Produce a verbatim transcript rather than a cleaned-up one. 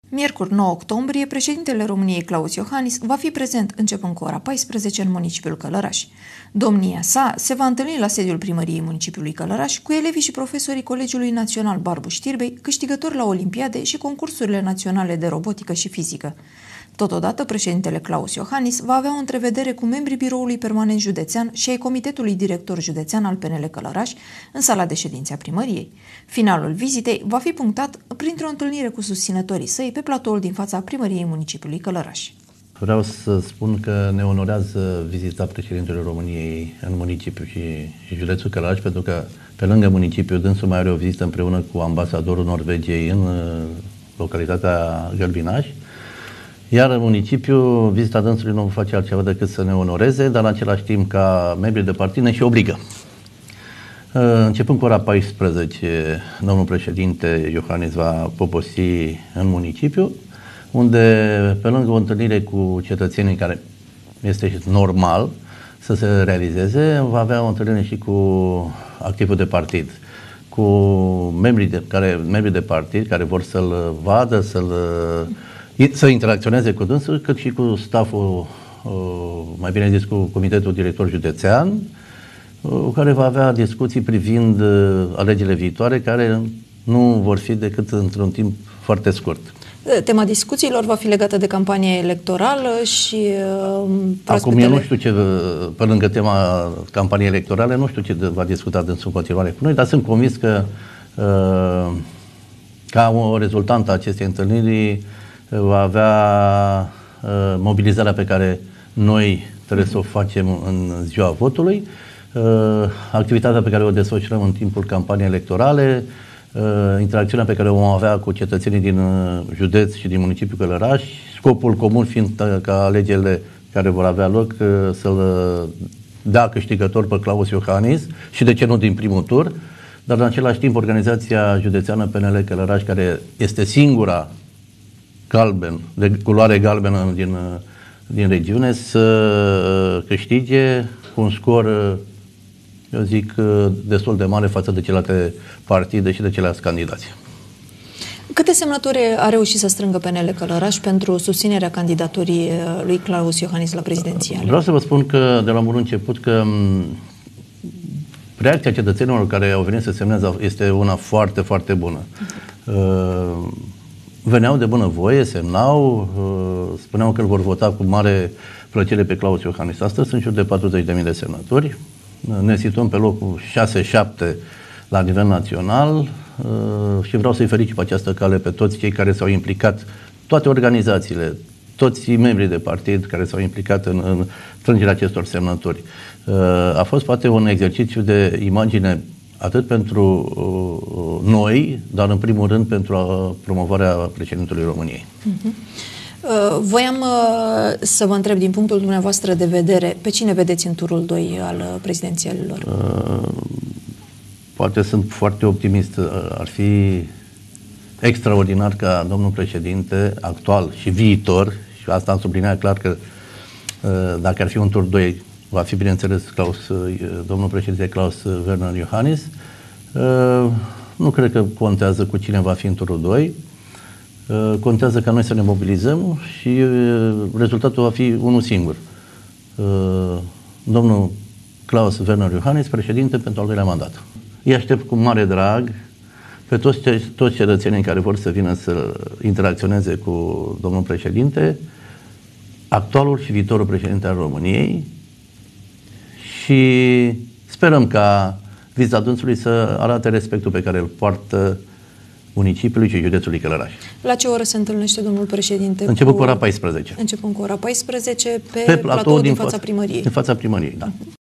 Miercuri nouă octombrie, președintele României Klaus Iohannis va fi prezent începând cu ora paisprezece în municipiul Călăraș. Domnia sa se va întâlni la sediul primăriei municipiului Călăraș cu elevii și profesorii Colegiului Național Barbu Știrbei, câștigători la olimpiade și concursurile naționale de robotică și fizică. Totodată, președintele Klaus Iohannis va avea o întrevedere cu membrii Biroului Permanent Județean și ai Comitetului Director Județean al P N L Călăraș în sala de ședințe a primăriei. Finalul vizitei va fi punctat printr-o întâlnire cu susținătorii săi pe platoul din fața primăriei municipiului Călăraș. Vreau să spun că ne onorează vizita președintelui României în municipiu și, și județul Călăraș, pentru că pe lângă municipiu dânsul mai are o vizită împreună cu ambasadorul Norvegiei în localitatea Gălbinaș. Iar în municipiu, vizita dânsului nu face altceva decât să ne onoreze, dar în același timp, ca membri de partid, ne și obligă. Începând cu ora paisprezece, domnul președinte Iohannis va poposi în municipiu, unde, pe lângă o întâlnire cu cetățenii, care este normal să se realizeze, va avea o întâlnire și cu activul de partid, cu membrii de, care, membrii de partid care vor să-l vadă, să-l să interacționeze cu dânsul, cât și cu stafful, mai bine zis cu Comitetul Director Județean, care va avea discuții privind alegerile viitoare, care nu vor fi decât într-un timp foarte scurt. Tema discuțiilor va fi legată de campania electorală și proaspetele... Acum eu nu știu ce, pe lângă tema campaniei electorale, nu știu ce va discuta dânsul în continuare cu noi, dar sunt convins că ca o rezultantă a acestei întâlniri va avea uh, mobilizarea pe care noi trebuie să o facem în ziua votului, uh, activitatea pe care o desfășurăm în timpul campaniei electorale, uh, interacțiunea pe care o vom avea cu cetățenii din uh, județ și din municipiul Călăraș, scopul comun fiind uh, ca alegerile care vor avea loc uh, să-l dea câștigător pe Klaus Iohannis și de ce nu din primul tur, dar în același timp organizația județeană P N L Călăraș, care este singura galben, de culoare galbenă din, din regiune, să câștige cu un scor, eu zic, destul de mare față de celelalte partide și de ceilalți candidați. Câte semnături a reușit să strângă P N L Călăraș pentru susținerea candidaturii lui Klaus Iohannis la prezidențiale? Vreau să vă spun că de la bun început că reacția cetățenilor care au venit să semneze este una foarte, foarte bună. Uh, Veneau de bunăvoie, semnau, spuneau că îl vor vota cu mare plăcere pe Klaus Iohannis. Astăzi sunt în jur de patruzeci de mii de semnături. Ne situăm pe locul șase șapte la nivel național și vreau să-i felicit pe această cale pe toți cei care s-au implicat, toate organizațiile, toți membrii de partid care s-au implicat în, în strângerea acestor semnături. A fost poate un exercițiu de imagine atât pentru uh, noi, dar în primul rând pentru a, promovarea președintelui României. Uh-huh. Uh, voiam uh, să vă întreb din punctul dumneavoastră de vedere, pe cine vedeți în turul doi al uh, prezidențialilor? Uh, poate sunt foarte optimist. Ar fi extraordinar ca domnul președinte actual și viitor, și asta am subliniat clar că uh, dacă ar fi un tur doi, va fi, bineînțeles, Klaus, domnul președinte Klaus Werner Iohannis. Nu cred că contează cu cine va fi în turul doi. Contează ca noi să ne mobilizăm și rezultatul va fi unul singur. Domnul Klaus Werner Iohannis, președinte pentru al doilea mandat. Îi aștept cu mare drag pe toți, toți cetățenii care vor să vină să interacționeze cu domnul președinte, actualul și viitorul președinte al României, și sperăm ca vizita dânsului să arate respectul pe care îl poartă municipiului și județului Călăraș. La ce oră se întâlnește domnul președinte? Începând cu ora paisprezece. Începând cu ora paisprezece pe, pe platou din fața primăriei. Din fața primăriei, da. Uh-huh.